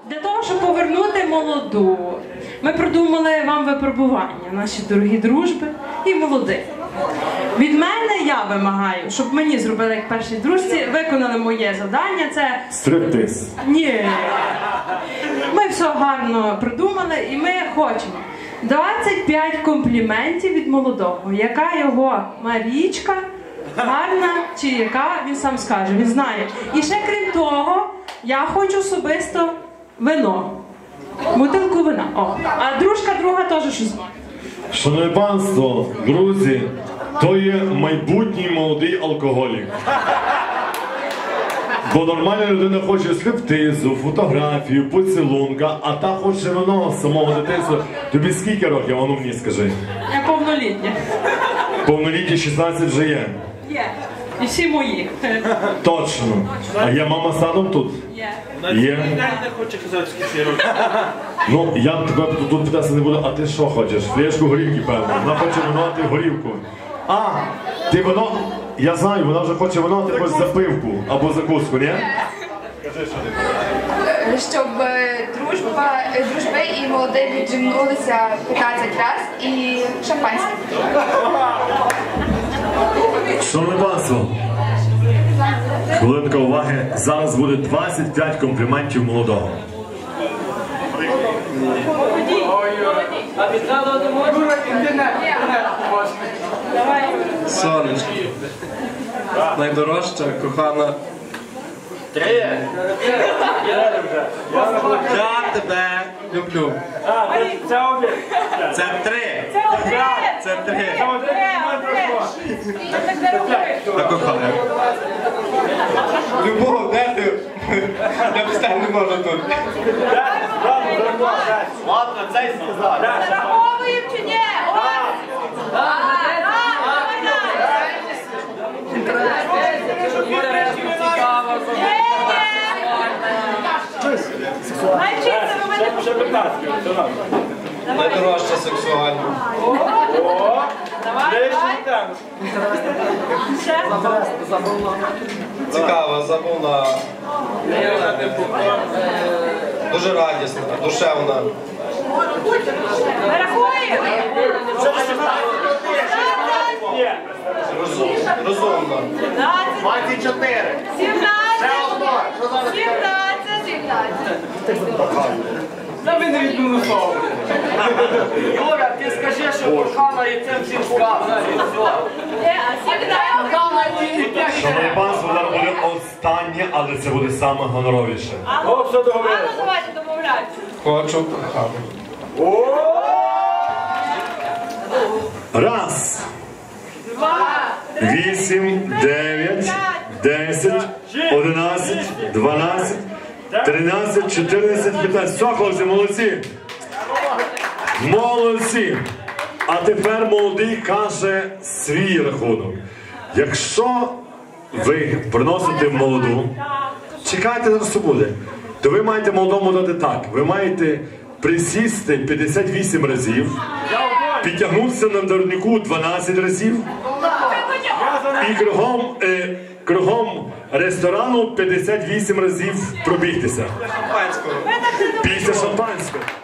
Для того, щоб повернути молоду, ми придумали вам випробування, наші дорогі дружби і молоді. Від мене я вимагаю, щоб мені зробили як першій дружці, виконали моє завдання, це... Стриптиз. Ні. Ми все гарно придумали і ми хочемо 25 компліментів від молодого. Яка його Марічка, гарна чи яка, він сам скаже, він знає. І ще крім того, я хочу особисто вино. Бутилку вина. О. А дружка друга теж щось має. Шановне панство, друзі, то є майбутній молодий алкоголік. Бо нормальна людина хоче стриптизу, фотографію, поцілунка, а та хоче вино з самого дитинства. Тобі скільки років, а ну мені скажи? Я повнолітня. Повнолітні 16 вже є? Є. І всі мої. Точно. А є мама з татом тут? Є. Є. Не хоче казати, скільки років. Ну, я тебе тут питатися не буду, а ти що хочеш? Флешку горілки, певно. Вона хоче вино, а ти горілку. А, ти вино... Я знаю, вона вже хоче вино, а ти хочеш запивку або закуску, ні? Щоб дружби і молоді віджимнулися 15 разів і шампанське. Шановне панство, хвилинка уваги, зараз буде 25 компліментів молодого. Сонечко, найдорожча, кохана. Я тебе люблю. Це три. Це три. А кохана. Любов, де ти? Я постійно не можу тут. Ладно, цей сказав. Зараховуємо чи ні? Найдорожча сексуальна. Цікава, забавна. Дуже радісна, душевна. Розумна. 24. 17. Він відмінусовує. Юра, ти скажи, що кохана і цим всім сказано. Шановне панство, зараз буде останнє, але це буде саме гоноровіше. О, все договорилося. Давайте домовляйтеся. Хочу кохану. Раз. 8, 9, 10, 11, 12, 13, 14, 15. Все, хлопці, молодці. Молодці. А тепер молодий каже свій рахунок. Якщо ви приносите молоду, чекайте, зараз що буде, то ви маєте молодому дати так. Ви маєте присісти 58 разів, підтягнутися на дорожнику 12 разів і кругом ресторану 58 разів пробігтися. Шампанського. Після шампанського.